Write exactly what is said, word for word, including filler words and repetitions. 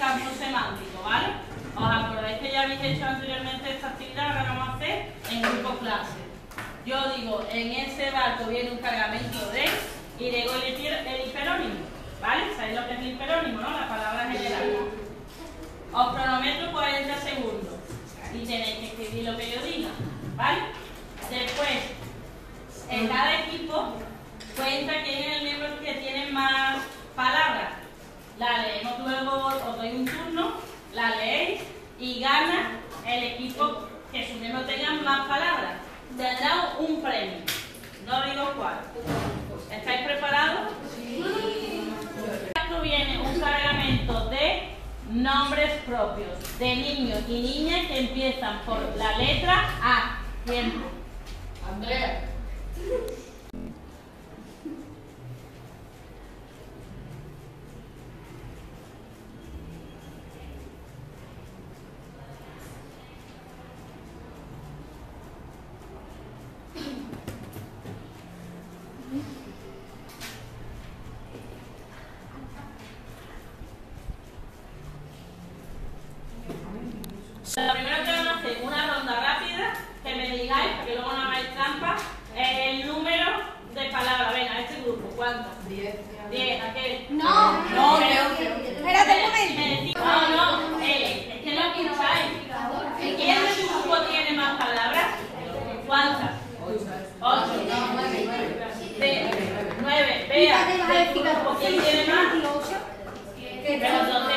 campo semántico, ¿vale? Os acordáis que ya habéis hecho anteriormente esta actividad que vamos a hacer en grupo clase. Yo digo, en ese barco viene un cargamento de, y digo el, hiper, el hiperónimo, ¿vale? ¿Sabéis lo que es el hiperónimo, no? La palabra general. Os cronometro cuarenta segundos y tenéis que escribir lo que yo diga, ¿vale? Después, en cada equipo cuenta quién es el miembro que tiene más palabras. La leemos luego, os doy un turno, la leéis y gana el equipo que sus miembros tengan más palabras. Tendrá un premio, no digo cuál. ¿Estáis preparados? Sí. Esto viene un cargamento de nombres propios de niños y niñas que empiezan por la letra A. Tiempo. Andrea. Lo primero que vamos a hacer es una ronda rápida, que me digáis, para que luego no hagáis trampa, el número de palabras. Venga, este grupo, ¿cuántos? Diez. Diez, aquel. No, No, Pero- creo que... Espérate un me momento. decís- No, no, eh, es que no escucháis. ¿Quién de tu grupo tiene más palabras? ¿Cuántas? Ocho. Ve- Nueve. Vea, de tu grupo, ¿quién tiene más? Pero